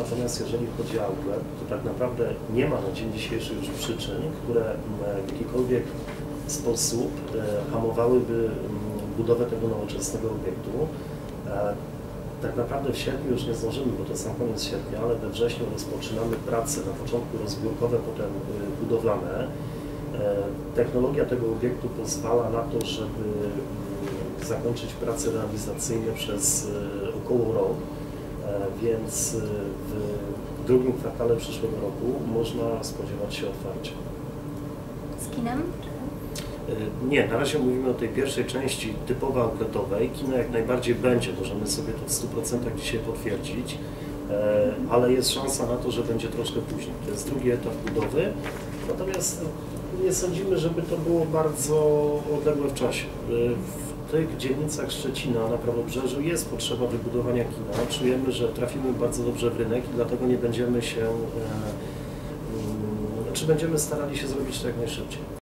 natomiast jeżeli chodzi o outlet, to tak naprawdę nie ma na dzień dzisiejszy już przyczyn, które w jakikolwiek sposób hamowałyby budowę tego nowoczesnego obiektu. Tak naprawdę w sierpniu już nie zdążymy, bo to sam koniec sierpnia, ale we wrześniu rozpoczynamy prace, na początku rozbiórkowe, potem budowlane. Technologia tego obiektu pozwala na to, żeby zakończyć prace realizacyjne przez około rok, więc w drugim kwartale przyszłego roku można spodziewać się otwarcia. Z kinem? Nie, na razie mówimy o tej pierwszej części typowo outletowej. Kino jak najbardziej będzie, możemy sobie to w 100% dzisiaj potwierdzić, ale jest szansa na to, że będzie troszkę później. To jest drugi etap budowy, natomiast nie sądzimy, żeby to było bardzo odległe w czasie. W tych dzielnicach Szczecina na Prawobrzeżu jest potrzeba wybudowania kina. Czujemy, że trafimy bardzo dobrze w rynek i dlatego nie będziemy się, będziemy starali się zrobić to jak najszybciej.